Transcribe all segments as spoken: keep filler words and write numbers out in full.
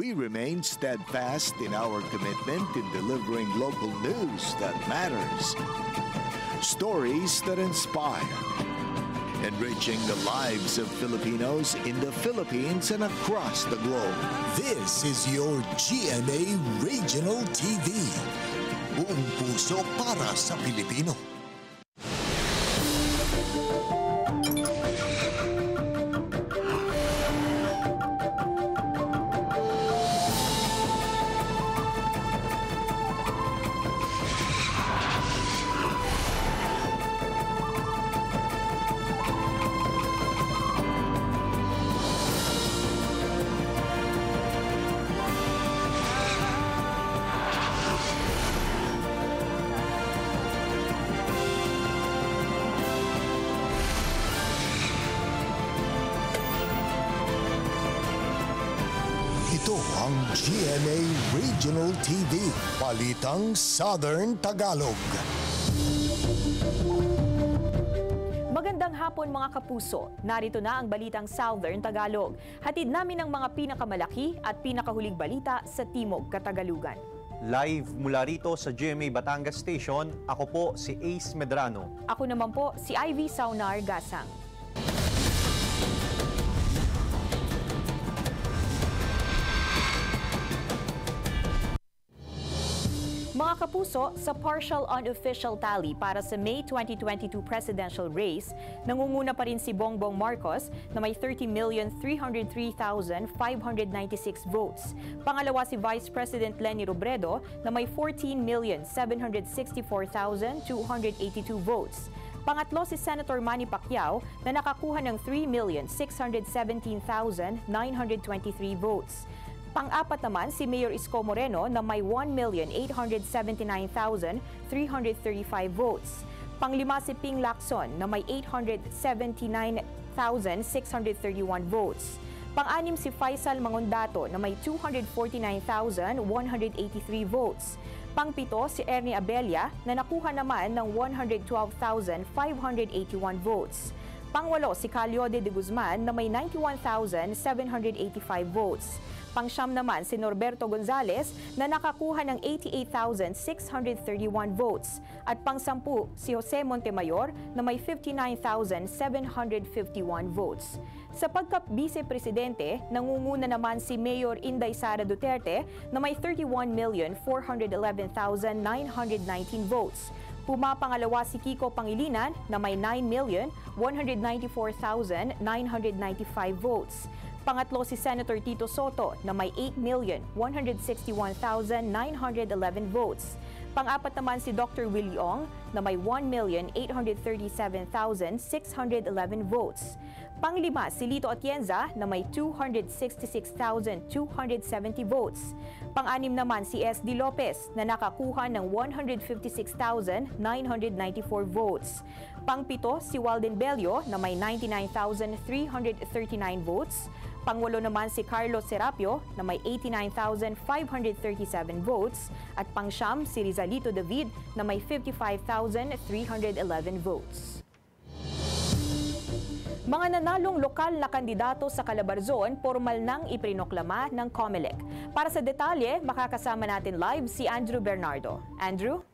we remain steadfast in our commitment in delivering local news that matters. Stories that inspire. Enriching the lives of Filipinos in the Philippines and across the globe. This is your G M A Regional T V. Buong puso para sa Pilipino. Ito ang G M A Regional T V, Balitang Southern Tagalog. Magandang hapon mga kapuso. Narito na ang Balitang Southern Tagalog. Hatid namin ang mga pinakamalaki at pinakahuling balita sa Timog Katagalugan. Live mula rito sa G M A Batangas Station, ako po si Ace Medrano. Ako naman po si Ivy Saunar-Gasang. Mga kapuso, sa partial unofficial tally para sa May twenty twenty-two presidential race, nangunguna pa rin si Bongbong Marcos na may thirty million three hundred three thousand five hundred ninety-six votes. Pangalawa si Vice President Leni Robredo na may fourteen million seven hundred sixty-four thousand two hundred eighty-two votes. Pangatlo si Senator Manny Pacquiao na nakakuha ng three million six hundred seventeen thousand nine hundred twenty-three votes. Pang-apat naman si Mayor Isko Moreno na may one million eight hundred seventy-nine thousand three hundred thirty-five votes. Panglima si Ping Lacson na may eight hundred seventy-nine thousand six hundred thirty-one votes. Pang-anim si Faisal Mangondato na may two hundred forty-nine thousand one hundred eighty-three votes. Pang-pito si Ernie Abella na nakuha naman ng one hundred twelve thousand five hundred eighty-one votes. Pang-walo si Calyode de Guzman na may ninety-one thousand seven hundred eighty-five votes. Pang-siyam naman si Norberto Gonzales na nakakuha ng eighty-eight thousand six hundred thirty-one votes. At pang-sampu si Jose Montemayor na may fifty-nine thousand seven hundred fifty-one votes. Sa pagka-Vice-Presidente, nangunguna naman si Mayor Inday Sara Duterte na may thirty-one million four hundred eleven thousand nine hundred nineteen votes. Pumapangalawa si Kiko Pangilinan na may nine million one hundred ninety-four thousand nine hundred ninety-five votes. Pangatlo si Senator Tito Soto na may eight million one hundred sixty-one thousand nine hundred eleven votes. Pang-apat naman si Doctor Willie Ong na may one million eight hundred thirty-seven thousand six hundred eleven votes. Panglima si Lito Atienza na may two hundred sixty-six thousand two hundred seventy votes. Pang-anim naman si S D Lopez na nakakuha ng one hundred fifty-six thousand nine hundred ninety-four votes. Pang-pito si Walden Bello na may ninety-nine thousand three hundred thirty-nine votes. Pangwalo naman si Carlos Serapio na may eighty-nine thousand five hundred thirty-seven votes at pangsyam si Rizalito David na may fifty-five thousand three hundred eleven votes. Mga nanalong lokal na kandidato sa Calabarzon, formal nang iprinoklama ng COMELEC. Para sa detalye, makakasama natin live si Andrew Bernardo. Andrew?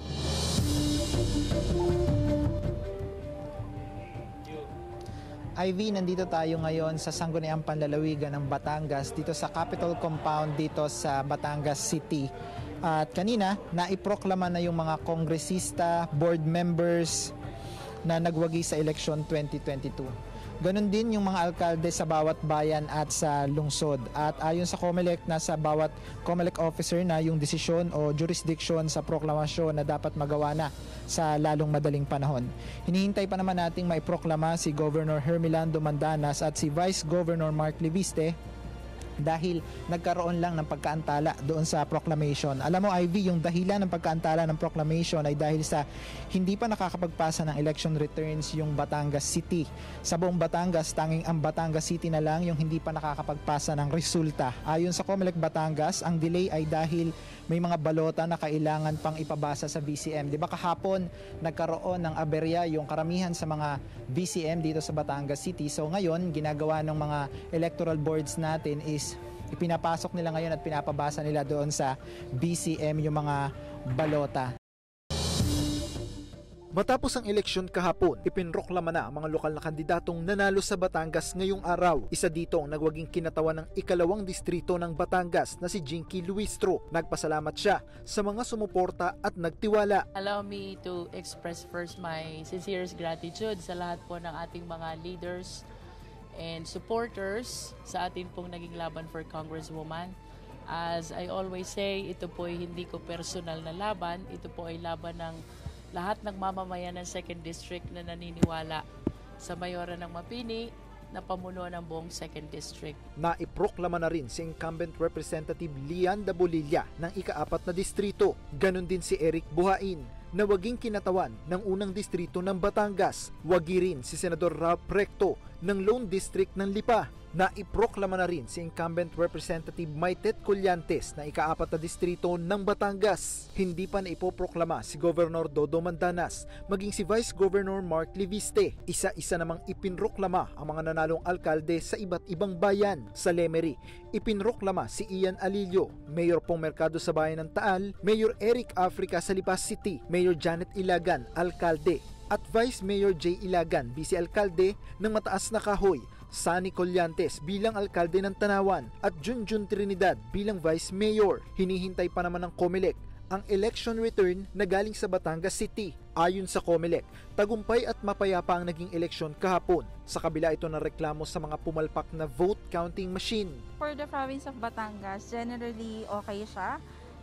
Ivy, nandito tayo ngayon sa Sangguniang Panlalawigan ng Batangas, dito sa Capitol Compound dito sa Batangas City. At kanina, naiproklama na yung mga kongresista, board members na nagwagi sa election twenty twenty-two. Ganon din yung mga alkalde sa bawat bayan at sa lungsod. At ayon sa COMELEC, nasa bawat COMELEC officer na yung desisyon o jurisdiction sa proklamasyon na dapat magawa na sa lalong madaling panahon. Hinihintay pa naman nating maiproklama si Governor Hermelando Mandanas at si Vice Governor Mark Leviste dahil nagkaroon lang ng pagkaantala doon sa proclamation. Alam mo, Ivy, yung dahilan ng pagkaantala ng proclamation ay dahil sa hindi pa nakakapagpasa ng election returns yung Batangas City. Sa buong Batangas, tanging ang Batangas City na lang yung hindi pa nakakapagpasa ng resulta. Ayon sa COMELEC Batangas, ang delay ay dahil may mga balota na kailangan pang ipabasa sa B C M. Di ba kahapon nagkaroon ng aberya yung karamihan sa mga B C M dito sa Batangas City. So ngayon, ginagawa ng mga electoral boards natin is ipinapasok nila ngayon at pinapabasa nila doon sa B C M yung mga balota. Matapos ang eleksyon kahapon, ipinroklama na ang mga lokal na kandidatong nanalo sa Batangas ngayong araw. Isa dito ang nagwaging kinatawan ng ikalawang distrito ng Batangas na si Jinky Luistro. Nagpasalamat siya sa mga sumuporta at nagtiwala. Allow me to express first my sincerest gratitude sa lahat po ng ating mga leaders and supporters sa atin pong naging laban for Congresswoman. As I always say, ito po ay hindi ko personal na laban, ito po ay laban ng lahat ng mamamayan ng second District na naniniwala sa mayora ng Mapini na pamuno ng buong second District. Naiproklama na rin si incumbent Representative Lian Dabulilla ng ikaapat na distrito. Ganon din si Eric Buhain na waging kinatawan ng unang distrito ng Batangas. Wagi rin si Senador Ralph Recto ng Lone District ng Lipa. Naiproklama na rin si incumbent Representative Maitet Collantes na ikaapat na distrito ng Batangas. Hindi pa naipoproklama si Governor Dodo Mandanas, maging si Vice Governor Mark Liviste. Isa-isa namang ipinroklama ang mga nanalong alkalde sa iba't ibang bayan. Sa Lemery, ipinroklama si Ian Alillo, Mayor Pong Mercado sa bayan ng Taal, Mayor Eric Africa sa Lipas City, Mayor Janet Ilagan, alkalde, at Vice Mayor J. Ilagan, Vice Alkalde ng Mataas na Kahoy, Sunny Collantes bilang alkalde ng Tanawan at Junjun Trinidad bilang Vice Mayor. Hinihintay pa naman ng COMELEC ang election return na galing sa Batangas City. Ayon sa COMELEC, tagumpay at mapayapa ang naging eleksyon kahapon. Sa kabila ito ng reklamo sa mga pumalpak na vote counting machine. For the province of Batangas, generally okay siya.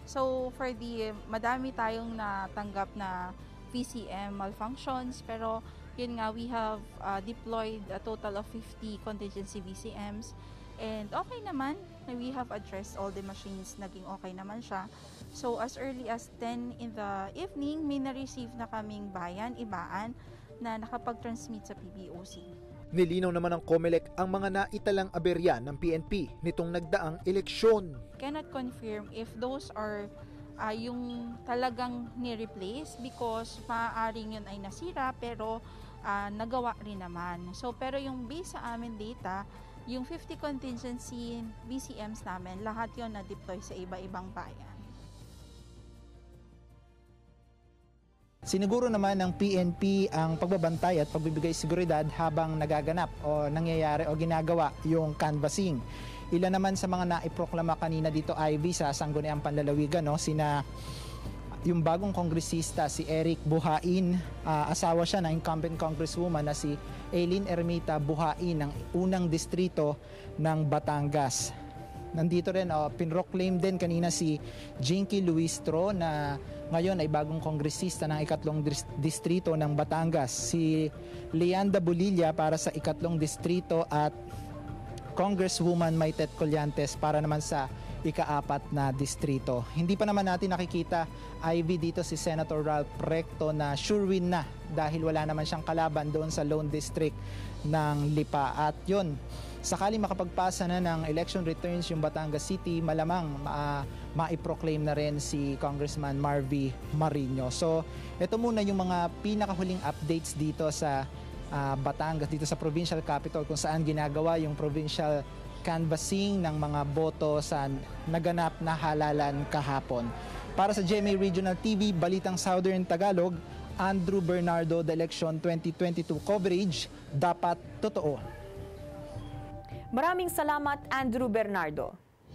So for the madami tayong natanggap na V C M malfunctions, pero yun nga, we have uh, deployed a total of fifty contingency V C Ms, and okay naman, we have addressed all the machines, naging okay naman siya. So as early as ten in the evening, may na-receive na kaming bayan, ibaan, na nakapag-transmit sa P B O C. Nilinaw naman ng COMELEC ang mga naitalang aberya ng P N P nitong nagdaang eleksyon. Cannot confirm if those are uh, yung talagang ni-replace because maaaring yun ay nasira pero uh, nagawa rin naman. So pero yung base sa amin data, yung fifty contingency V C Ms namin, lahat yun na-deploy sa iba-ibang bayan. Siniguro naman ng P N P ang pagbabantay at pagbibigay seguridad habang nagaganap o nangyayari o ginagawa yung canvassing. Ilan naman sa mga naiproklama kanina dito, Ivy, sa Sangguniang Panlalawigan, no? Sina yung bagong kongresista si Eric Buhain, uh, asawa siya ng incumbent congresswoman na si Aileen Ermita Buhain ng unang distrito ng Batangas. Nandito rin, oh, pinroclaim din kanina si Jinky Luistro na ngayon ay bagong kongresista ng ikatlong distrito ng Batangas. Si Lian Dabulilla para sa ikatlong distrito at Congresswoman Maitet Collantes para naman sa ikaapat na distrito. Hindi pa naman natin nakikita, Ivy, dito si Senator Ralph Recto na sure win na dahil wala naman siyang kalaban doon sa Lone District ng Lipa. At yun, sakali makapagpasa na ng election returns yung Batangas City, malamang ma ma-proclaim na rin si Congressman Marvy Marino. So, ito muna yung mga pinakahuling updates dito sa uh, Batangas, dito sa provincial capital kung saan ginagawa yung provincial canvassing ng mga boto sa naganap na halalan kahapon. Para sa G M A Regional T V, Balitang Southern Tagalog, Andrew Bernardo, The Election twenty twenty-two coverage, dapat totoo. Maraming salamat, Andrew Bernardo.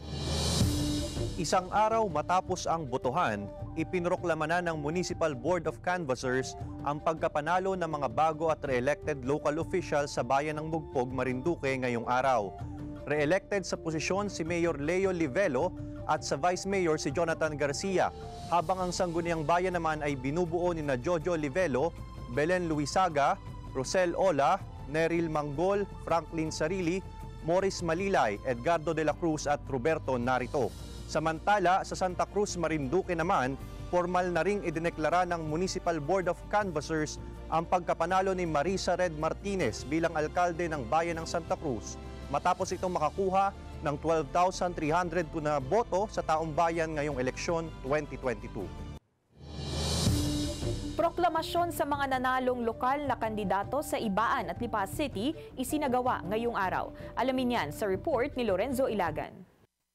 Isang araw matapos ang botohan, ipinroklama na ng Municipal Board of Canvassers ang pagkapanalo ng mga bago at re-elected local officials sa bayan ng Mugpog, Marinduque ngayong araw. Re-elected sa posisyon si Mayor Leo Livelo at sa Vice Mayor si Jonathan Garcia, habang ang Sangguniang Bayan naman ay binubuo ni na Jojo Livelo, Belen Luisaga, Rosel Ola, Neril Manggol, Franklin Sarili, Morris Malilay, Edgardo de la Cruz at Roberto Narito. Samantala, sa Santa Cruz, Marinduque naman, formal na ring idineklara ng Municipal Board of Canvassers ang pagkapanalo ni Marisa Red Martinez bilang alkalde ng bayan ng Santa Cruz, matapos itong makakuha ng twelve thousand three hundred two na boto sa taong bayan ngayong eleksyon twenty twenty-two. Proklamasyon sa mga nanalong lokal na kandidato sa Ibaan at Lipas City isinagawa ngayong araw. Alamin yan sa report ni Lorenzo Ilagan.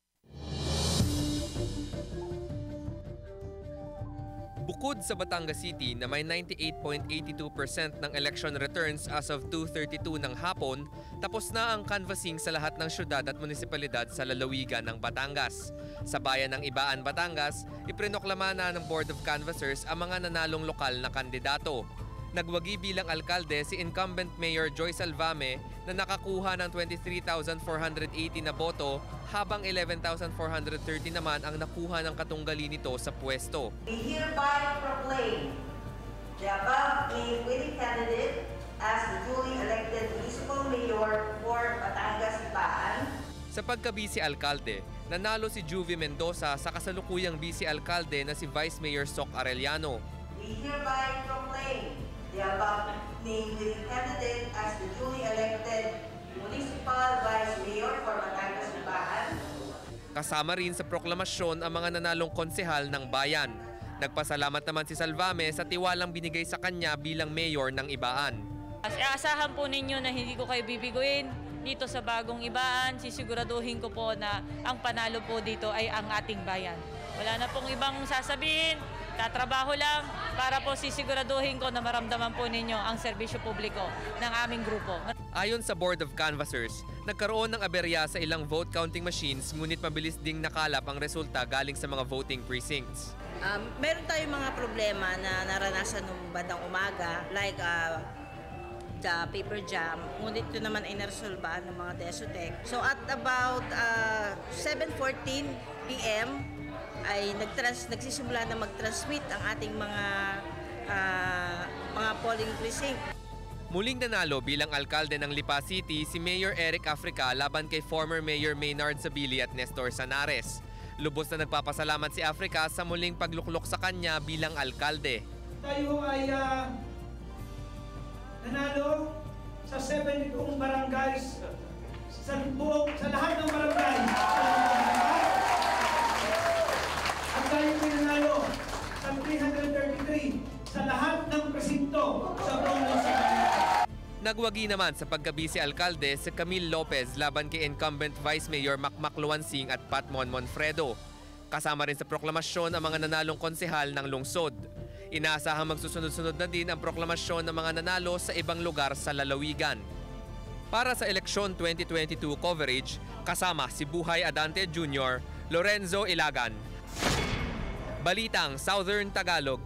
Bukod sa Batangas City na may ninety-eight point eight two percent ng election returns as of two thirty-two ng hapon, tapos na ang canvassing sa lahat ng syudad at munisipalidad sa lalawigan ng Batangas. Sa bayan ng Ibaan, Batangas, iprinoklama na ng Board of Canvassers ang mga nanalong lokal na kandidato. Nagwagi bilang alkalde si incumbent Mayor Joyce Alvame na nakakuha ng twenty-three thousand four hundred eighty na boto habang eleven thousand four hundred thirty naman ang nakuha ng katunggali nito sa pwesto. We hereby proclaim the above named winning candidate as the duly elected municipal mayor for Batangas Ibaan. Sa pagka-Vice Alkalde, nanalo si Juvie Mendoza sa kasalukuyang Vice Alkalde na si Vice Mayor Soc Arellano. We hereby proclaim the above named winning candidate as the duly elected municipal vice mayor for Batangas Ibaan. Kasama rin sa proklamasyon ang mga nanalong konsehal ng bayan. Nagpasalamat naman si Salvame sa tiwalang binigay sa kanya bilang mayor ng Ibaan. Asahan po ninyo na hindi ko kayo bibiguin dito sa bagong Ibaan. Sisiguraduhin ko po na ang panalo po dito ay ang ating bayan. Wala na pong ibang sasabihin. Tatrabaho lang para po sisiguraduhin ko na maramdaman po ninyo ang serbisyo publiko ng aming grupo. Ayon sa Board of Canvassers, nagkaroon ng aberya sa ilang vote counting machines ngunit mabilis ding nakalap ang resulta galing sa mga voting precincts. Um, meron tayong mga problema na naranasan nung bandang umaga like uh, the paper jam, ngunit ito naman ay naresolbahan ng mga Desotec. So at about uh, seven fourteen p m ay nagtrans nagsisimula na mag-transmit ang ating mga uh, mga polling precinct. Muling nanalo bilang alkalde ng Lipa City si Mayor Eric Africa laban kay former Mayor Maynard Sabili at Nestor Sanares. Lubos na nagpapasalamat si Africa sa muling pagluklok sa kanya bilang alkalde. Tayo ay uh, nanalo sa seven buong barangays sa buong sa lahat ng barangay. At tayo pinanalo sa three hundred thirty-three sa lahat ng presinto sa buong Luzon. Nagwagi naman sa pagka-Vice Alkalde si Camille Lopez laban kay incumbent Vice Mayor Macmac Luansing at Pat Monmonfredo. Kasama rin sa proklamasyon ang mga nanalong konsehal ng lungsod. Inaasahang magsusunod-sunod na din ang proklamasyon ng mga nanalo sa ibang lugar sa lalawigan. Para sa eleksyon twenty twenty-two coverage, kasama si Buhay Adante Junior, Lorenzo Ilagan. Balitang, Southern Tagalog.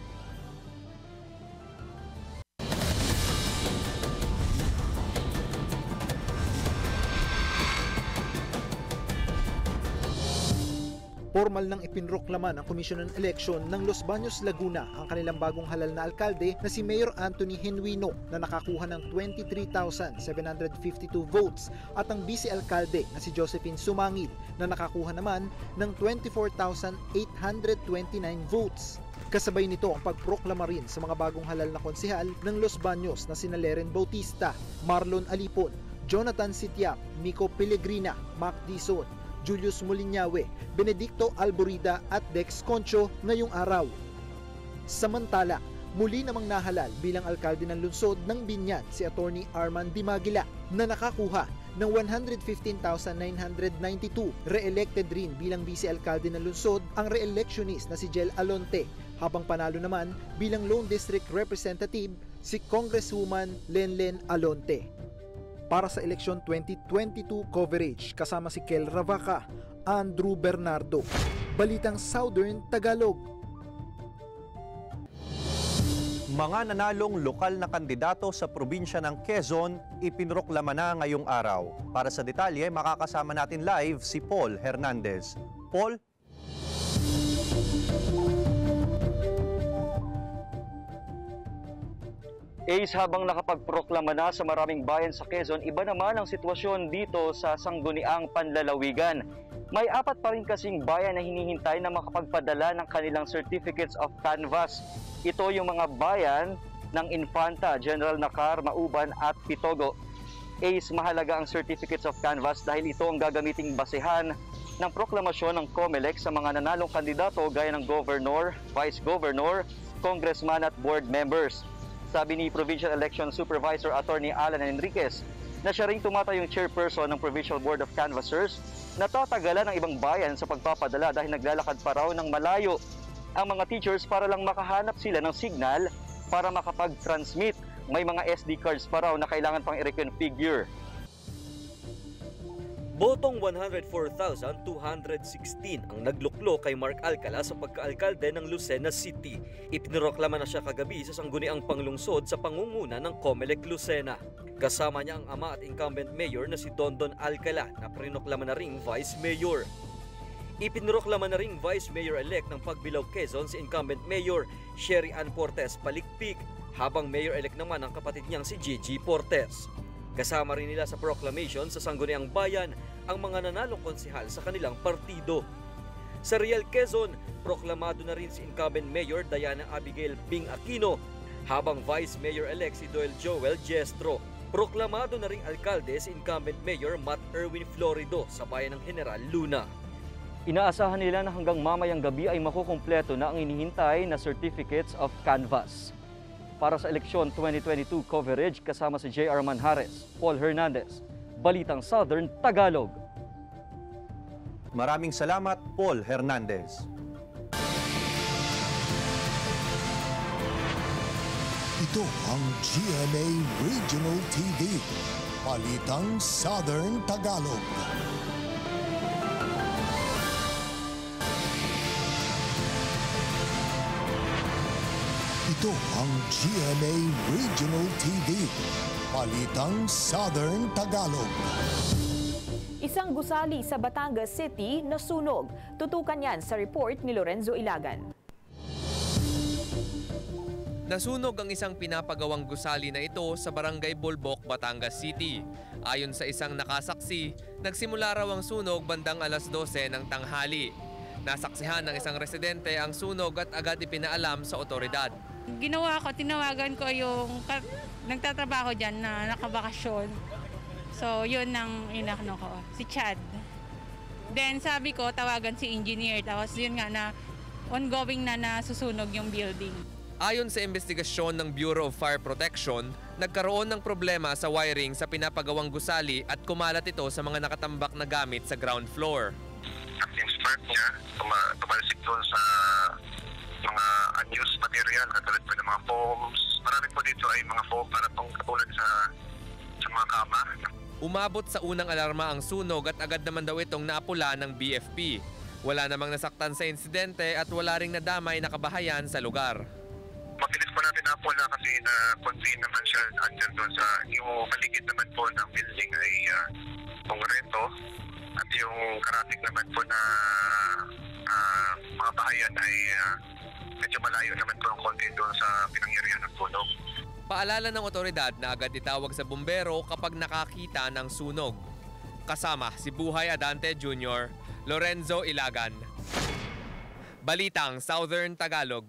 Formal nang ipinroklama ng Komisyon ng Eleksyon ng Los Baños, Laguna ang kanilang bagong halal na alkalde na si Mayor Anthony Genuino na nakakuha ng twenty-three thousand seven hundred fifty-two votes at ang vice-alkalde na si Josephine Sumangil na nakakuha naman ng twenty-four thousand eight hundred twenty-nine votes. Kasabay nito ang pagproklama rin sa mga bagong halal na konsehal ng Los Baños na sina Leren Bautista, Marlon Alipon, Jonathan Sitiap, Miko Pellegrina, Mac Dizon, Julius Molinyawe, Benedicto Alborida at Dex Concho ngayong araw. Samantala, muli namang nahalal bilang alkalde ng lungsod ng Biñan si Attorney Arman Dimagila na nakakuha ng one hundred fifteen thousand nine hundred ninety-two. Re-elected rin bilang vice-alkalde ng lungsod ang re-electionist na si Jel Alonte, habang panalo naman bilang lone district representative si Congresswoman Lenlen Alonte. Para sa eleksyon twenty twenty-two coverage, kasama si Kel Ravaca, Andrew Bernardo. Balitang Southern Tagalog. Mga nanalong lokal na kandidato sa probinsya ng Quezon, ipinroklama na ngayong araw. Para sa detalye, makakasama natin live si Paul Hernandez. Paul? Ace, habang nakapagproklama na sa maraming bayan sa Quezon, iba naman ang sitwasyon dito sa Sangguniang Panlalawigan. May apat pa rin kasing bayan na hinihintay na makapagpadala ng kanilang certificates of canvass. Ito yung mga bayan ng Infanta, General Nakar, Mauban at Pitogo. Ace, mahalaga ang certificates of canvass dahil ito ang gagamiting basehan ng proklamasyon ng COMELEC sa mga nanalong kandidato gaya ng Governor, Vice Governor, Congressman at Board members. Sabi ni Provincial Election Supervisor Attorney Alan Enriquez na siya ring tumatayong chairperson ng Provincial Board of Canvassers, natatagalan ng ibang bayan sa pagpapadala dahil naglalakad pa raw ng malayo ang mga teachers para lang makahanap sila ng signal para makapag-transmit. May mga S D cards pa raw na kailangan pang i-reconfigure. Botong one hundred four thousand two hundred sixteen ang nagluklo kay Mark Alcala sa pagkaalkalde ng Lucena City. Ipinroklama na siya kagabi sa sangguniang panglungsod sa pangunguna ng Comelec Lucena. Kasama niya ang ama at incumbent mayor na si Dondon Alcala na prinoklama na ring vice mayor. Ipinroklama na ring vice mayor-elect ng Pagbilao Quezon si incumbent mayor Sherry Ann Portes Palikpik, habang mayor-elect naman ang kapatid niyang si Gigi Portes. Kasama rin nila sa proclamation sa Sangguniang Bayan ang mga nanalong konsehal sa kanilang partido. Sa Real Quezon, proklamado na rin si incumbent mayor Diana Abigail Bing Aquino, habang vice mayor-elect si Doyle Joel Jestro. Proklamado na ring alkalde si incumbent mayor Matt Erwin Florido sa bayan ng General Luna. Inaasahan nila na hanggang mamayang gabi ay makukumpleto na ang inihintay na certificates of canvass. Para sa eleksyon twenty twenty-two coverage kasama si J R Manjares, Paul Hernandez, Balitang Southern Tagalog. Maraming salamat, Paul Hernandez. Ito ang G M A Regional T V, Balitang Southern Tagalog. Ito ang G M A Regional T V, Balitang Southern Tagalog. Isang gusali sa Batangas City nasunog. Tutukan yan sa report ni Lorenzo Ilagan. Nasunog ang isang pinapagawang gusali na ito sa Barangay Bolbok, Batangas City. Ayon sa isang nakasaksi, nagsimula raw ang sunog bandang alas dose ng tanghali. Nasaksihan ng isang residente ang sunog at agad ipinaalam sa otoridad. Ginawa ko, tinawagan ko yung nagtatrabaho dyan na nakabakasyon. So, yun ang inakno ko, si Chad. Then, sabi ko, tawagan si engineer. Tapos, yun nga na ongoing na nasusunog yung building. Ayon sa investigasyon ng Bureau of Fire Protection, nagkaroon ng problema sa wiring sa pinapagawang gusali at kumalat ito sa mga nakatambak na gamit sa ground floor. At yung spark niya, tumalsik doon sa mga unused material, katulad po ng mga foams. Marami po dito ay mga foam para pong katulad sa, sa mga kama. Umabot sa unang alarma ang sunog at agad naman daw itong naapula ng B F P. Wala namang nasaktan sa insidente at wala ring nadamay na kabahayan sa lugar. Mabilis po natin naapula kasi na-contain naman siya andyan doon sa yung paligid naman po ng building ay uh, kongreto at yung karating naman po na uh, mga bahayan ay uh, medyo malayo naman po ang konti doon sa pinangyarihan ng sunog. Paalala ng otoridad na agad itawag sa bumbero kapag nakakita ng sunog. Kasama si Buhay Adante Junior, Lorenzo Ilagan. Balitang Southern Tagalog.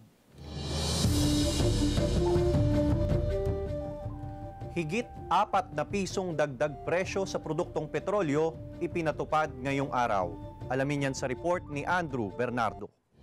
Higit apat na pisong dagdag presyo sa produktong petrolyo ipinatupad ngayong araw. Alamin yan sa report ni Andrew Bernardo.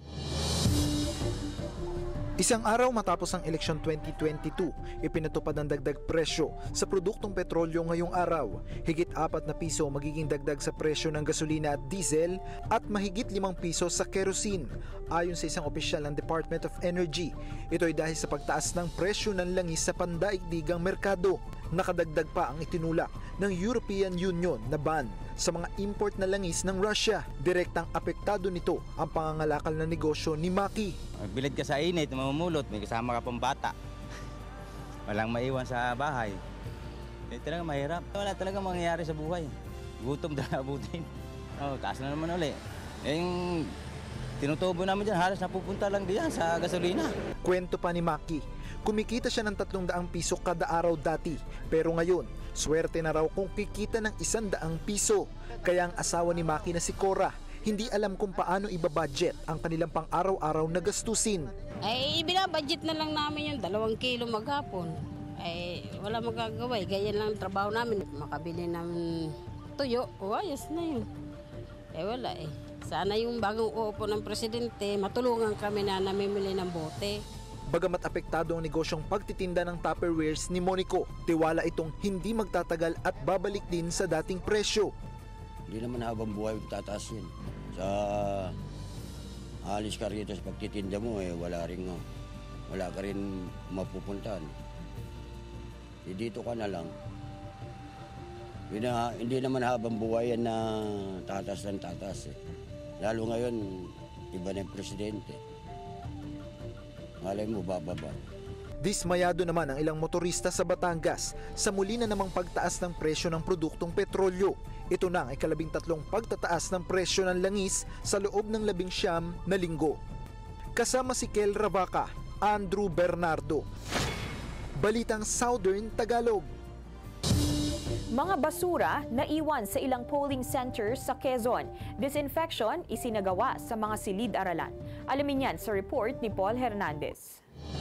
Isang araw matapos ang eleksyon twenty twenty-two, ipinatupad ang dagdag presyo sa produktong petrolyo ngayong araw. Higit apat na piso magiging dagdag sa presyo ng gasolina at diesel at mahigit limang piso sa kerosene. Ayon sa isang opisyal ng Department of Energy, ito ay dahil sa pagtaas ng presyo ng langis sa pandaigdigang merkado. Nakadagdag pa ang itinulak ng European Union na ban sa mga import na langis ng Russia. Direktang apektado nito ang pangangalakal na negosyo ni Maki. Bilad ka sa init, mamumulot, may kasama ka pang bata. Walang maiwan sa bahay. Eh, talaga mahirap. Wala talaga mangyayari sa buhay. Gutom na abutin. Oh, taas na naman ulit. Eh, yung tinutubo namin dyan, halos napupunta lang diyan sa gasolina. Kwento pa ni Maki, kumikita siya ng tatlong daang piso kada araw dati. Pero ngayon, swerte na raw kung kikita ng isang daang piso. Kaya ang asawa ni Maki na si Cora, hindi alam kung paano ibabudget ang kanilang pang-araw-araw na gastusin. Ay, binabudget na lang namin yung dalawang kilo maghapon. Ay, wala magagawa. Ganyan lang ang trabaho namin. Makabili namin tuyo. O, ayos na yun. Eh, wala eh. Sana yung bagong uupo ng presidente, matulungan kami na namimili ng bote. Bagamat apektado ang negosyong pagtitinda ng Tupperwares ni Monico, tiwala itong hindi magtatagal at babalik din sa dating presyo. Hindi naman habang buhay tataas yun. Sa Alis ka rito sa pagtitinda mo, eh, wala rin, uh, wala ka rin mapupuntahan. E dito ka na lang. Na, hindi naman habang buhay yan na tatas ng tatas. Eh. Lalo ngayon, iba na yung presidente. Malay mo, bababa. Dismayado naman ang ilang motorista sa Batangas sa muli na namang pagtaas ng presyo ng produktong petrolyo. Ito na ang ikalabing tatlong pagtataas ng presyo ng langis sa loob ng labing siyam na linggo. Kasama si Kel Ravaca, Andrew Bernardo. Balitang Southern Tagalog. Mga basura naiwan sa ilang polling centers sa Quezon. Disinfection isinagawa sa mga silid-aralan. Alamin yan sa report ni Paul Hernandez.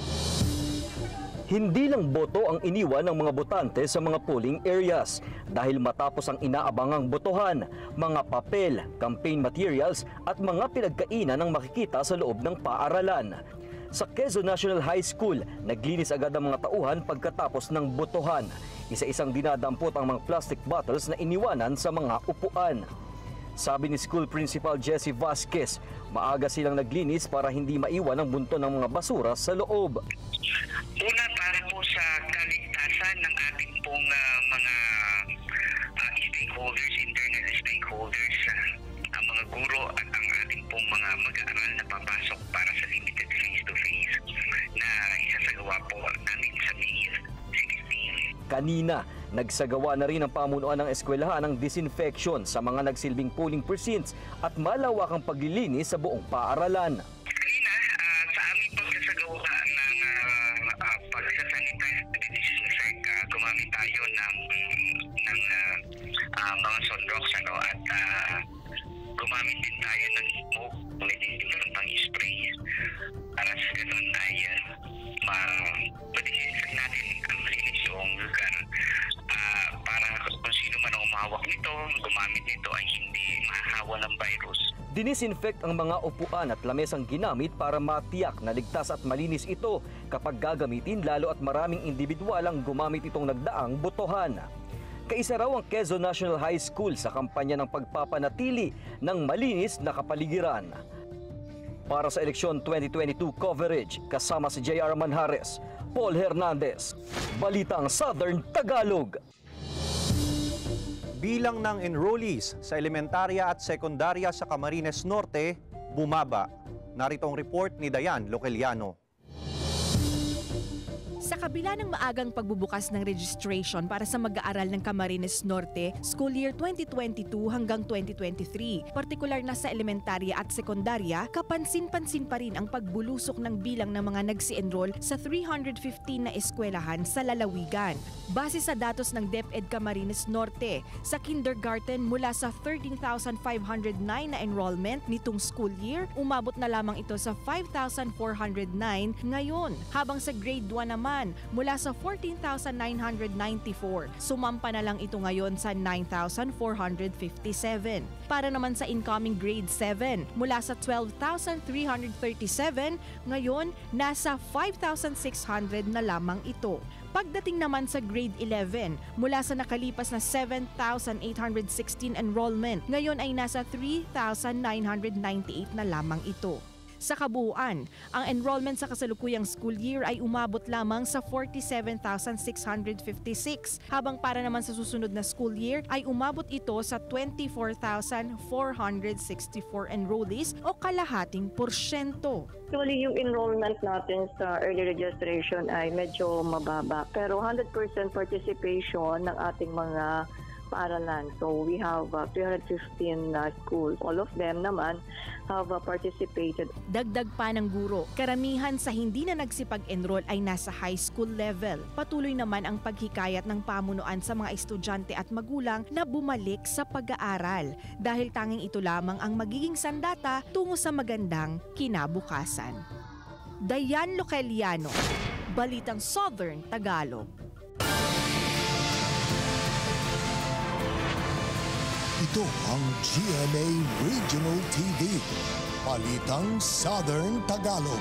Hindi lang boto ang iniwan ng mga botante sa mga polling areas dahil matapos ang inaabangang botohan, mga papel, campaign materials at mga pinagkainan ang makikita sa loob ng paaralan. Sa Quezon National High School, naglinis agad ang mga tauhan pagkatapos ng botohan. Isa-isang dinadampot ang mga plastic bottles na iniwanan sa mga upuan. Sabi ni School Principal Jessie Vasquez, maaga silang naglinis para hindi maiwan ang bunto ng mga basura sa loob. Una, para po sa kaligtasan ng ating pong uh, mga uh, stakeholders, internal stakeholders, uh, ang mga guro at ang ating pong mga mag-aaral na papasok para sa limited face-to-face na isasagawa po namin sa May sixteen. Kanina, nagsagawa na rin ang pamunuan ng eskwelahan ng disinfection sa mga nagsilbing polling precincts at malawakang paglilinis sa buong paaralan. Kanina, uh, sa aming pagsasagawa ng uh, uh, pagsasanitize at disinfect, uh, gumamit tayo ng, ng uh, uh, mga sunrox ano, at uh, gumamit din tayo ng smoke, pwede din ng pang-spray para sa ganun ay uh, ma-disinfect natin ang linis yung lugar. Uh, para kung sino man ang umahawak nito, gumamit nito ay hindi mahahawa ng virus. Dinisinfect ang mga upuan at lamesang ginamit para matiyak na ligtas at malinis ito kapag gagamitin, lalo at maraming individual ang gumamit itong nagdaang botohan. Kaisa raw ang Quezon National High School sa kampanya ng pagpapanatili ng malinis na kapaligiran. Para sa eleksyon twenty twenty-two coverage, kasama si J R Manjares, Paul Hernandez, Balitang Southern Tagalog. Bilang ng enrollees sa elementarya at sekundarya sa Camarines Norte, bumaba. Narito ang report ni Dayan Loceliano. Sa kabila ng maagang pagbubukas ng registration para sa mag-aaral ng Camarines Norte, school year twenty twenty-two hanggang twenty twenty-three, partikular na sa elementarya at sekundarya, kapansin-pansin pa rin ang pagbulusok ng bilang ng mga nagsi-enroll sa three hundred fifteen na eskwelahan sa lalawigan. Base sa datos ng DepEd Camarines Norte, sa kindergarten mula sa thirteen thousand five hundred nine na enrollment nitong school year, umabot na lamang ito sa five thousand four hundred nine ngayon, habang sa grade one naman mula sa fourteen thousand nine hundred ninety-four. Sumampa na lang ito ngayon sa nine thousand four hundred fifty-seven. Para naman sa incoming grade seven, mula sa twelve thousand three hundred thirty-seven, ngayon nasa five thousand six hundred na lamang ito. Pagdating naman sa grade eleven, mula sa nakalipas na seven thousand eight hundred sixteen enrollment, ngayon ay nasa three thousand nine hundred ninety-eight na lamang ito. Sa kabuuan, ang enrollment sa kasalukuyang school year ay umabot lamang sa forty-seven thousand six hundred fifty-six, habang para naman sa susunod na school year ay umabot ito sa twenty-four thousand four hundred sixty-four enrollees o kalahating porsyento. Actually, yung enrollment natin sa early registration ay medyo mababa, pero one hundred percent participation ng ating mga paaralan. So we have uh, three hundred fifteen uh, schools. All of them naman have uh, participated. Dagdag pa ng guro, karamihan sa hindi na nagsipag-enroll ay nasa high school level. Patuloy naman ang paghikayat ng pamunuan sa mga estudyante at magulang na bumalik sa pag-aaral dahil tanging ito lamang ang magiging sandata tungo sa magandang kinabukasan. Dayan Loceliano, Balitang Southern Tagalog. Ito ang G M A Regional T V, Balitang Southern Tagalog.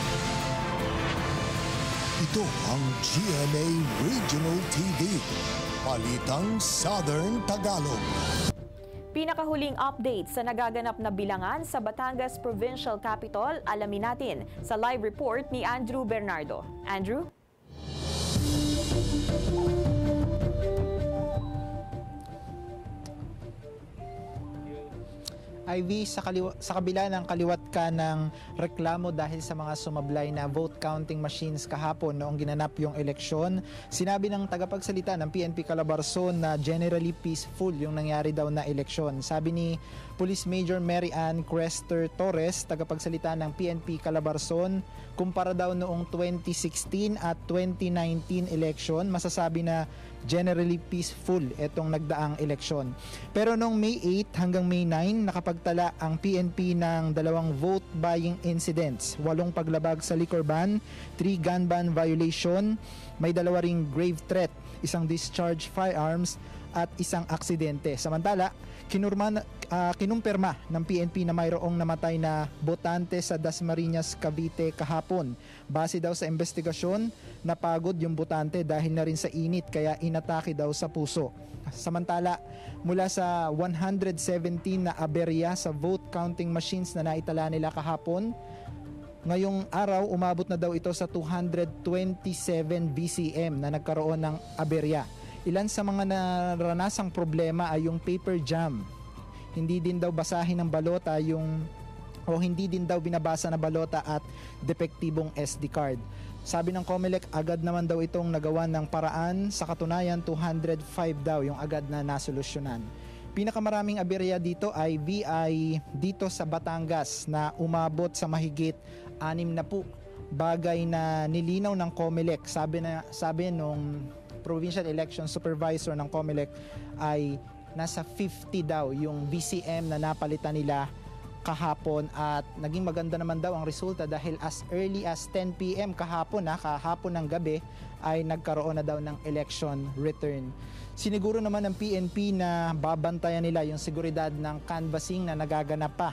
Ito ang G M A Regional T V, Balitang Southern Tagalog. Pinakahuling update sa nagaganap na bilangan sa Batangas Provincial Capital, alamin natin sa live report ni Andrew Bernardo. Andrew? Ivy, sa, kaliwa, sa kabila ng kaliwat ka ng reklamo dahil sa mga sumablay na vote counting machines kahapon noong ginanap yung eleksyon, sinabi ng tagapagsalita ng P N P Calabarzon na generally peaceful yung nangyari daw na eleksyon. Sabi ni Police Major Mary Ann Crester Torres, tagapagsalita ng P N P Calabarzon, kumpara daw noong twenty sixteen at twenty nineteen election, masasabi na generally peaceful itong nagdaang eleksyon. Pero noong May eight hanggang May nine, nakapagtala ang P N P ng dalawang vote buying incidents, walong paglabag sa liquor ban, three gun ban violation, may dalawa ring grave threat, isang discharge firearms at isang aksidente. Samantala, kinurma, uh, kinumpirma ng P N P na mayroong namatay na botante sa Dasmariñas, Cavite kahapon. Base daw sa investigasyon, napagod yung botante dahil na rin sa init kaya inatake daw sa puso. Samantala, mula sa one hundred seventeen na aberya sa vote counting machines na naitala nila kahapon, ngayong araw umabot na daw ito sa two hundred twenty-seven V C M na nagkaroon ng aberya. Ilan sa mga naranasang problema ay yung paper jam. Hindi din daw basahin ng balota yung o hindi din daw binabasa na balota at depektibong S D card. Sabi ng COMELEC, agad naman daw itong nagawa ng paraan. Sa katunayan, two hundred five daw yung agad na nasolusyonan. Pinakamaraming aberya dito ay V I dito sa Batangas na umabot sa mahigit anim na po. Bagay na nilinaw ng COMELEC. Sabi na sabi nung Provincial Election Supervisor ng COMELEC ay nasa fifty daw yung V C M na napalitan nila kahapon at naging maganda naman daw ang resulta dahil as early as ten P M kahapon na kahapon ng gabi ay nagkaroon na daw ng election return. Siniguro naman ng P N P na babantayan nila yung seguridad ng canvassing na nagaganap pa.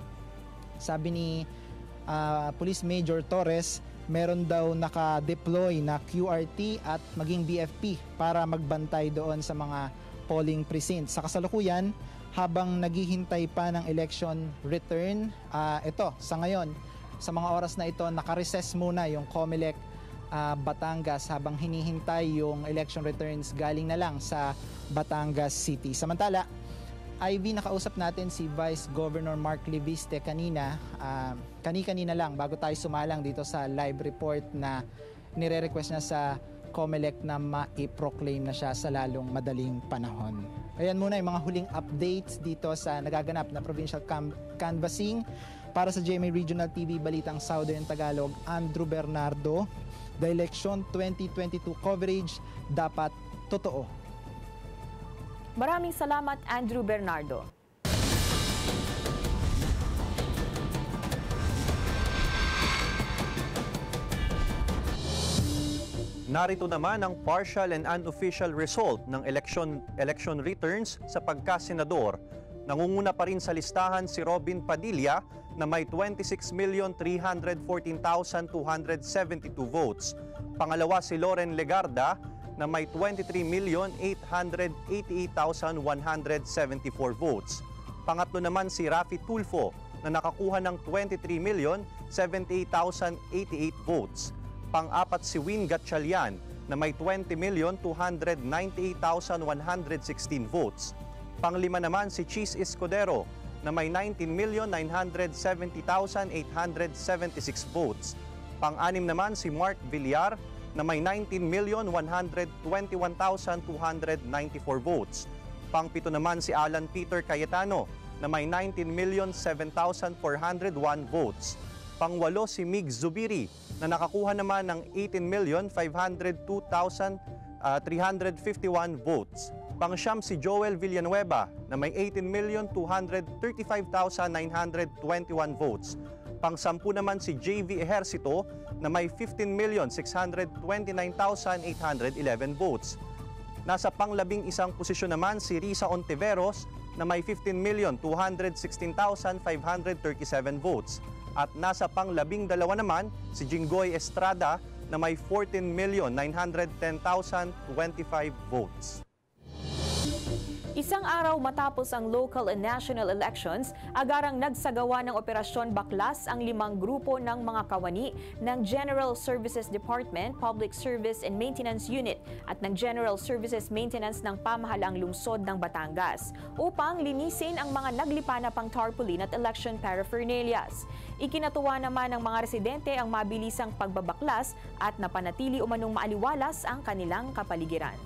Sabi ni uh, Police Major Torres, meron daw naka-deploy na Q R T at maging B F P para magbantay doon sa mga polling precincts. Sa kasalukuyan, habang naghihintay pa ng election return, uh, ito, sa ngayon, sa mga oras na ito, naka-recess muna yung COMELEC uh, Batangas habang hinihintay yung election returns galing na lang sa Batangas City. Samantala, Ivy, nakausap natin si Vice Governor Mark Leviste kanina, uh, kani-kanina lang bago tayo sumalang dito sa live report na nire-request niya sa COMELEC na ma-proclaim na siya sa lalong madaling panahon. Ayan muna yung mga huling updates dito sa nagaganap na provincial cam- canvassing. Para sa G M A Regional T V Balitang Southern Tagalog, Andrew Bernardo, the election twenty twenty-two coverage dapat totoo. Maraming salamat, Andrew Bernardo. Narito naman ang partial and unofficial result ng election election returns sa pagkasenador. Nangunguna pa rin sa listahan si Robin Padilla na may twenty-six million three hundred fourteen thousand two hundred seventy-two votes. Pangalawa si Loren Legarda na may twenty-three million eight hundred eighty-eight thousand one hundred seventy-four votes. Pangatlo naman si Rafi Tulfo na nakakuha ng twenty-three million seventy-eight thousand eighty-eight votes. Pang-apat si Win Gatchalian na may twenty million two hundred ninety-eight thousand one hundred sixteen votes. Panglima naman si Cheese Escudero na may nineteen million nine hundred seventy thousand eight hundred seventy-six votes. Pang-anim naman si Mark Villar na may nineteen million one hundred twenty-one thousand two hundred ninety-four votes. Pang-pito naman si Alan Peter Cayetano na may nineteen million seven thousand four hundred one votes. Pang-walo si Mig Zubiri na nakakuha naman ng eighteen million five hundred two thousand three hundred fifty-one votes. Pang-siyam si Joel Villanueva na may eighteen million two hundred thirty-five thousand nine hundred twenty-one votes. Pang-sampu naman si J V Ejercito na may fifteen million six hundred twenty-nine thousand eight hundred eleven votes. Nasa panglabing isang posisyon naman si Risa Ontiveros na may fifteen million two hundred sixteen thousand five hundred thirty-seven votes. At nasa panglabing dalawa naman si Jinggoy Estrada na may fourteen million nine hundred ten thousand twenty-five votes. Isang araw matapos ang local and national elections, agarang nagsagawa ng Operasyon Baklas ang limang grupo ng mga kawani ng General Services Department, Public Service and Maintenance Unit at ng General Services Maintenance ng Pamahalaang Lungsod ng Batangas upang linisin ang mga naglipa na pang tarpaulin at election paraphernalias. Ikinatuwa naman ng mga residente ang mabilisang pagbabaklas at napanatili umanong maaliwalas ang kanilang kapaligiran.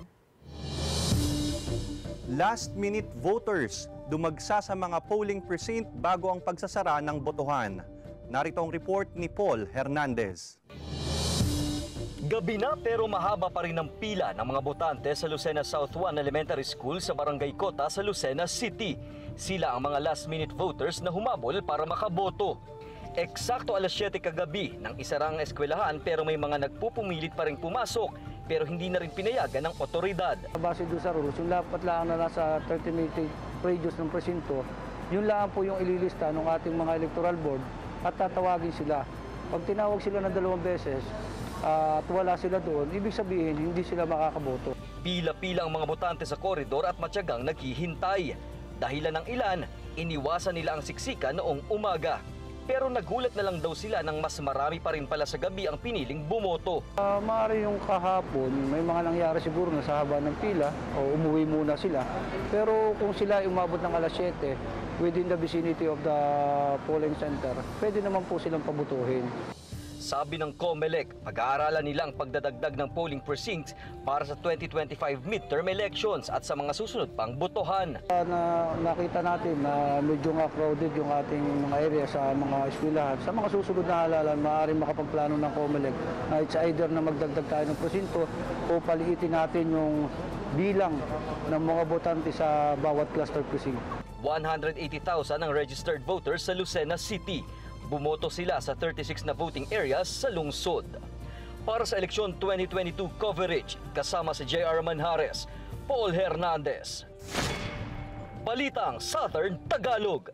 Last-minute voters dumagsa sa mga polling precinct bago ang pagsasara ng botohan. Narito ang report ni Paul Hernandez. Gabi na pero mahaba pa rin ang pila ng mga botante sa Lucena South one Elementary School sa Barangay Cota sa Lucena City. Sila ang mga last-minute voters na humabol para makaboto. Eksakto alas siyete kagabi nang isara ang eskwelahan pero may mga nagpupumilit pa rin pumasok pero hindi na rin pinayagan ng otoridad. Base doon sa rules, yung dapat lang na nasa thirty meter radius ng presinto, yun lang po yung ililista ng ating mga electoral board at tatawagin sila. Pag tinawag sila ng dalawang beses uh, at wala sila doon, ibig sabihin hindi sila makakaboto. Pila-pila ang mga botante sa koridor at matyagang naghihintay. Dahilan ng ilan, iniwasan nila ang siksikan noong umaga. Pero nagulat na lang daw sila nang mas marami pa rin pala sa gabi ang piniling bumoto. Uh, Maaari yung kahapon, may mga nangyari siguro na sa haba ng pila o umuwi muna sila. Pero kung sila umabot ng alas siyete within the vicinity of the polling center, pwede naman po silang pabutuhin. Sabi ng COMELEC, pag-aaralan nila ang pagdadagdag ng polling precincts para sa twenty twenty-five midterm elections at sa mga susunod pang botohan. Uh, na, nakita natin na medyo nga crowded yung ating mga area sa mga eskwelahan. Sa mga susunod na halalan, maaaring makapagplano ng COMELEC na it's either na magdagdag tayo ng presinto o paliitin natin yung bilang ng mga botante sa bawat cluster precinct. one hundred eighty thousand ang registered voters sa Lucena City. Bumoto sila sa thirty-six na voting areas sa lungsod. Para sa eleksyon twenty twenty-two coverage, kasama si J R Manjares, Paul Hernandez. Balitang Southern Tagalog.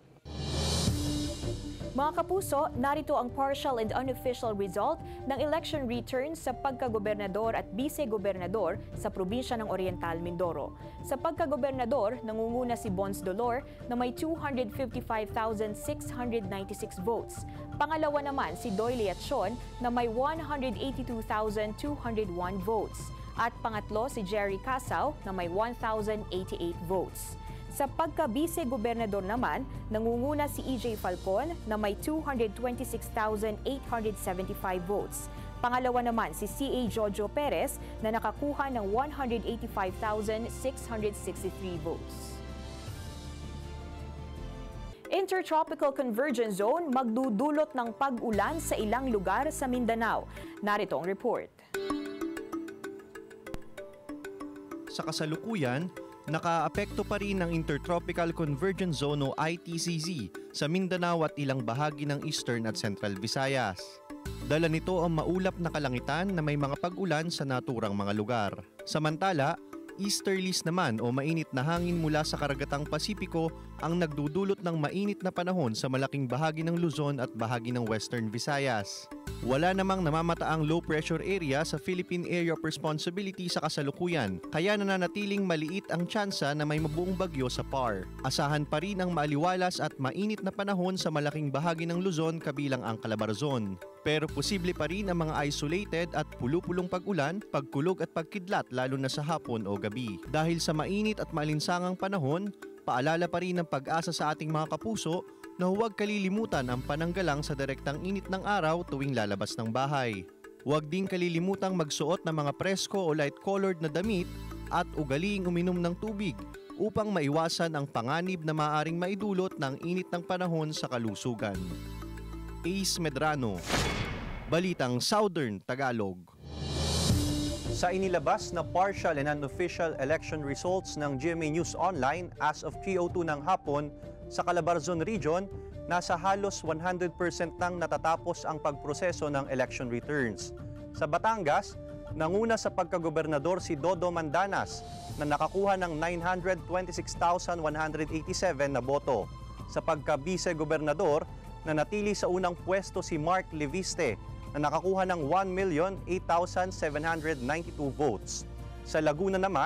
Mga kapuso, narito ang partial and unofficial result ng election returns sa pagkagobernador at bise-gobernador sa probinsya ng Oriental Mindoro. Sa pagkagobernador, nangunguna si Bons Dolor na may two hundred fifty-five thousand six hundred ninety-six votes. Pangalawa naman si Doyle Atchon na may one hundred eighty-two thousand two hundred one votes. At pangatlo si Jerry Casaw na may one thousand eighty-eight votes. Sa pagka-bise-gobernador naman, nangunguna si E J Falcon na may two hundred twenty-six thousand eight hundred seventy-five votes. Pangalawa naman si C A Jojo Perez na nakakuha ng one hundred eighty-five thousand six hundred sixty-three votes. Intertropical Convergence Zone magdudulot ng pag-ulan sa ilang lugar sa Mindanao. Narito ang report. Sa kasalukuyan, nakaapekto pa rin ng Intertropical Convergence Zone o I T C Z sa Mindanao at ilang bahagi ng Eastern at Central Visayas. Dala nito ang maulap na kalangitan na may mga pag-ulan sa naturang mga lugar. Samantala, easterlies naman o mainit na hangin mula sa karagatang Pasipiko ang nagdudulot ng mainit na panahon sa malaking bahagi ng Luzon at bahagi ng Western Visayas. Wala namang namamataang low pressure area sa Philippine Area of Responsibility sa kasalukuyan, kaya nananatiling maliit ang tsansa na may mabuong bagyo sa P A R. Asahan pa rin ang maaliwalas at mainit na panahon sa malaking bahagi ng Luzon kabilang ang Calabarzon. Pero posible pa rin ang mga isolated at pulupulong pag-ulan, pagkulog at pagkidlat lalo na sa hapon o gabi. Dahil sa mainit at malinsangang panahon, paalala pa rin ng pag-asa sa ating mga kapuso na huwag kalilimutan ang pananggalang sa direktang init ng araw tuwing lalabas ng bahay. Huwag din kalilimutang magsuot ng mga presko o light-colored na damit at ugaliing uminom ng tubig upang maiwasan ang panganib na maaaring maidulot ng init ng panahon sa kalusugan. Ace Medrano, Balitang Southern Tagalog. Sa inilabas na partial and unofficial election results ng G M A News Online as of three oh two ng hapon, sa Calabarzon Region, nasa halos one hundred percent nang natatapos ang pagproseso ng election returns. Sa Batangas, nanguna sa pagkagobernador si Dodo Mandanas na nakakuha ng nine hundred twenty-six thousand one hundred eighty-seven na boto. Sa pagka-bise-gobernador, nanatili sa unang pwesto si Mark Leviste na nakakuha ng one million eight thousand seven hundred ninety-two votes. Sa Laguna naman,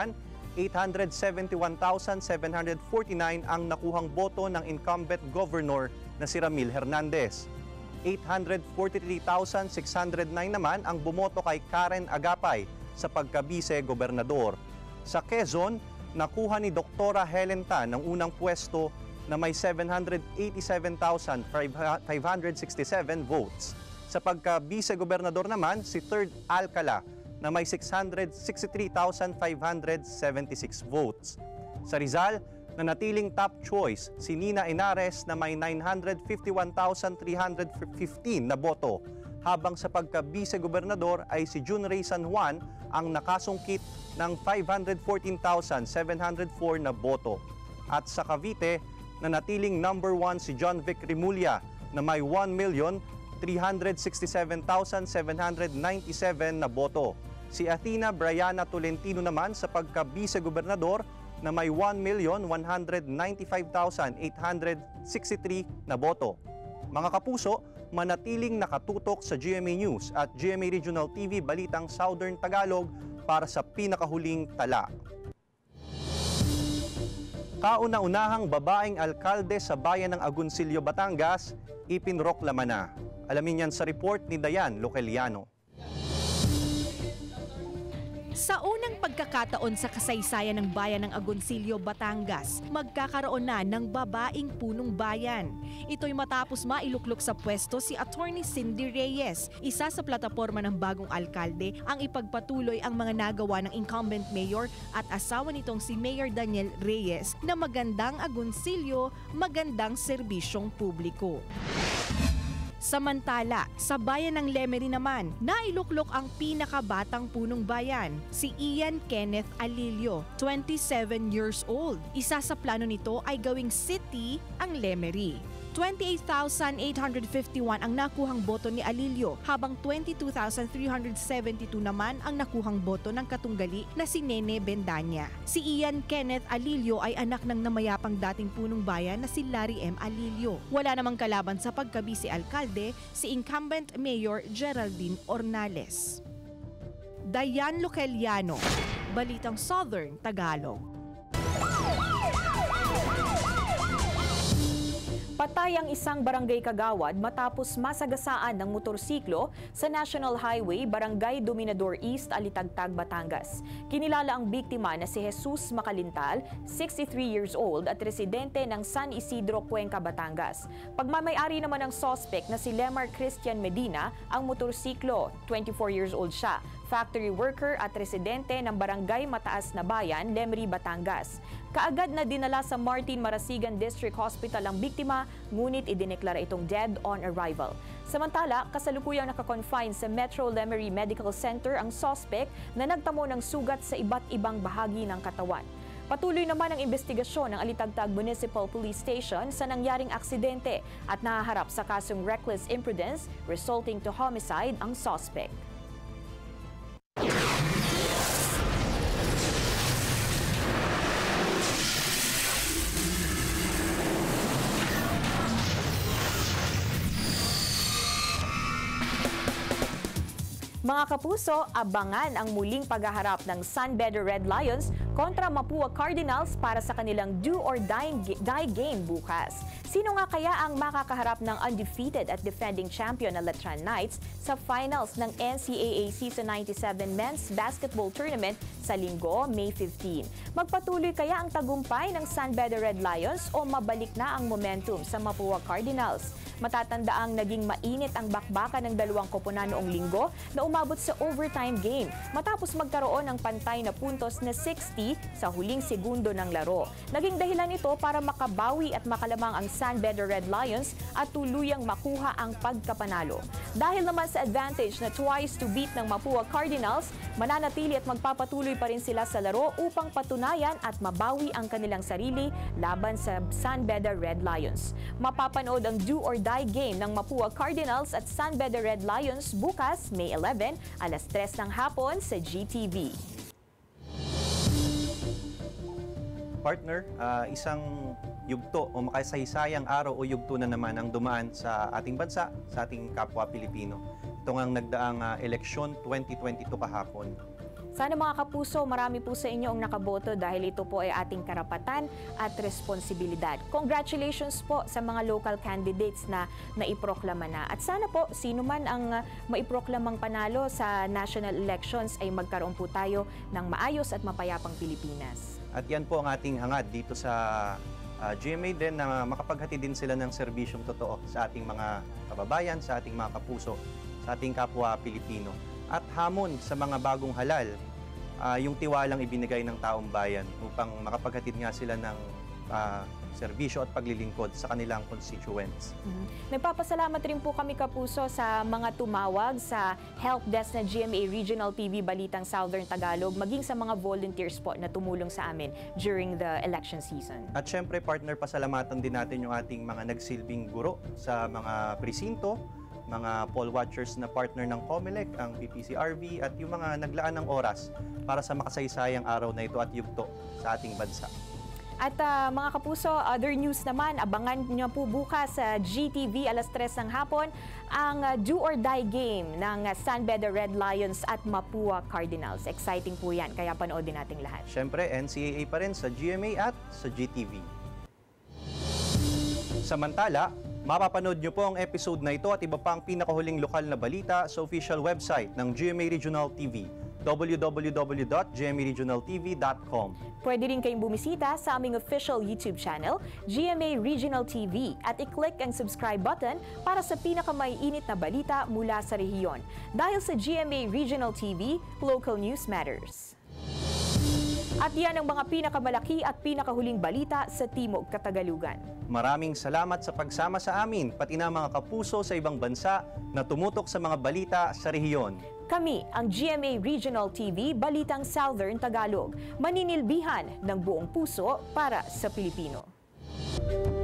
eight hundred seventy-one thousand seven hundred forty-nine ang nakuhang boto ng incumbent governor na si Ramil Hernandez. eight hundred forty-three thousand six hundred nine naman ang bumoto kay Karen Agapay sa pagka-bise-gobernador. Sa Quezon, nakuha ni Doktora Helen Tan ang unang pwesto na may seven hundred eighty-seven thousand five hundred sixty-seven votes. Sa pagka-bise-gobernador naman, si Third Alcala na may six hundred sixty-three thousand five hundred seventy-six votes. Sa Rizal, nanatiling top choice si Nina Inares na may nine hundred fifty-one thousand three hundred fifteen na boto, habang sa pagka-bise-gobernador ay si June Ray San Juan ang nakasungkit ng five hundred fourteen thousand seven hundred four na boto. At sa Cavite, nanatiling number one si John Vic Rimulya na may one million three hundred sixty-seven thousand seven hundred ninety-seven na boto. Si Athena Briana Tolentino naman sa pagka-bise-gobernador na may one million one hundred ninety-five thousand eight hundred sixty-three na boto. Mga kapuso, manatiling nakatutok sa G M A News at G M A Regional T V Balitang Southern Tagalog para sa pinakahuling tala. Kauna-unahang babaeng alkalde sa bayan ng Agoncillo, Batangas, ipinroklama na. Alamin yan sa report ni Dayan Loceliano. Sa unang pagkakataon sa kasaysayan ng bayan ng Agoncillo, Batangas, magkakaroon na ng babaeng punong bayan. Ito'y matapos mailuklok sa pwesto si Attorney Cindy Reyes, isa sa plataporma ng bagong alkalde, ang ipagpatuloy ang mga nagawa ng incumbent mayor at asawa nitong si Mayor Daniel Reyes na magandang Agoncillo, magandang serbisyong publiko. Samantala, sa bayan ng Lemery naman, nailuklok ang pinakabatang punong bayan, si Ian Kenneth Alilio, twenty-seven years old. Isa sa plano nito ay gawing city ang Lemery. twenty-eight thousand eight hundred fifty-one ang nakuhang boto ni Alilio, habang twenty-two thousand three hundred seventy-two naman ang nakuhang boto ng katunggali na si Nene Bendanya. Si Ian Kenneth Alilio ay anak ng namayapang dating punong bayan na si Larry M. Alilio. Wala namang kalaban sa pagka-bise-alkalde si incumbent Mayor Geraldine Ornales. Dayan Loceliano, Balitang Southern Tagalog. Patay ang isang barangay kagawad matapos masagasaan ng motorsiklo sa National Highway, Barangay Dominador East, Alitagtag, Batangas. Kinilala ang biktima na si Jesus Makalintal, sixty-three years old at residente ng San Isidro, Cuenca, Batangas. Pagmamayari naman ng suspect na si Lemar Christian Medina ang motorsiklo, twenty-four years old siya, factory worker at residente ng Barangay Mataas na Bayan, Lemery, Batangas. Kaagad na dinala sa Martin Marasigan District Hospital ang biktima, ngunit idineklara itong dead on arrival. Samantala, kasalukuyang nakakonfine sa Metro Lemery Medical Center ang suspect na nagtamo ng sugat sa iba't ibang bahagi ng katawan. Patuloy naman ang investigasyon ng Alitagtag Municipal Police Station sa nangyaring aksidente at nahaharap sa kasong reckless imprudence resulting to homicide ang suspect. Mga kapuso, abangan ang muling paghaharap ng San Beda Red Lions kontra Mapua Cardinals para sa kanilang do or die, die game bukas. Sino nga kaya ang makakaharap ng undefeated at defending champion na Letran Knights sa finals ng N C A A Season ninety-seven Men's Basketball Tournament sa Linggo, May fifteenth? Magpatuloy kaya ang tagumpay ng San Beda Red Lions o mabalik na ang momentum sa Mapua Cardinals? Matatandaang naging mainit ang bakbakan ng dalawang koponan noong linggo na umabot sa overtime game matapos magkaroon ng pantay na puntos na sixty sa huling segundo ng laro. Naging dahilan ito para makabawi at makalamang ang San Beda Red Lions at tuluyang makuha ang pagkapanalo. Dahil naman sa advantage na twice to beat ng Mapua Cardinals, mananatili at magpapatuloy pa rin sila sa laro upang patunayan at mabawi ang kanilang sarili laban sa San Beda Red Lions. Mapapanood ang do or die game ng Mapua Cardinals at San Beda Red Lions bukas, May eleven, alas tres ng hapon sa G T V. Partner, uh, isang yugto o makasaysayang araw o yugto na naman ang dumaan sa ating bansa, sa ating kapwa Pilipino. Ito ang nagdaang uh, eleksyon twenty twenty-two kahapon. Sana mga kapuso, marami po sa inyo ang nakaboto dahil ito po ay ating karapatan at responsibilidad. Congratulations po sa mga local candidates na naiproklama na. At sana po, sino man ang maiproklamang panalo sa national elections ay magkaroon po tayo ng maayos at mapayapang Pilipinas. At yan po ang ating hangad dito sa uh, G M A din, na makapaghati din sila ng serbisyong totoo sa ating mga kababayan, sa ating mga kapuso, sa ating kapwa Pilipino. At hamon sa mga bagong halal, uh, yung tiwalang ibinigay ng taong bayan upang makapaghatid nga sila ng uh, serbisyo at paglilingkod sa kanilang constituents. Mm-hmm. Nagpapasalamat rin po kami kapuso sa mga tumawag sa help desk na G M A Regional T V Balitang Southern Tagalog, maging sa mga volunteers po na tumulong sa amin during the election season. At syempre partner, pasalamatan din natin yung ating mga nagsilbing guro sa mga presinto, mga poll watchers na partner ng COMELEC, ang P P C R V, at yung mga naglaan ng oras para sa makasaysayang araw na ito at yugto sa ating bansa. At uh, mga kapuso, other news naman, abangan nyo po bukas sa G T V alas tres ng hapon ang uh, do or die game ng uh, San Beda Red Lions at Mapua Cardinals. Exciting po yan, kaya panoodin nating lahat. Siyempre, N C A A pa rin sa G M A at sa G T V. Samantala, mapapanood nyo po ang episode na ito at iba pang pinakahuling lokal na balita sa official website ng G M A Regional T V, w w w dot g m a regional t v dot com. Pwede rin kayong bumisita sa aming official YouTube channel, G M A Regional T V, at i-click ang subscribe button para sa pinakamaiinit na balita mula sa rehiyon. Dahil sa G M A Regional T V, local news matters. At yan ang mga pinakamalaki at pinakahuling balita sa Timog Katagalugan. Maraming salamat sa pagsama sa amin, pati na mga kapuso sa ibang bansa na tumutok sa mga balita sa rehiyon. Kami ang G M A Regional T V Balitang Southern Tagalog, maninilbihan ng buong puso para sa Pilipino.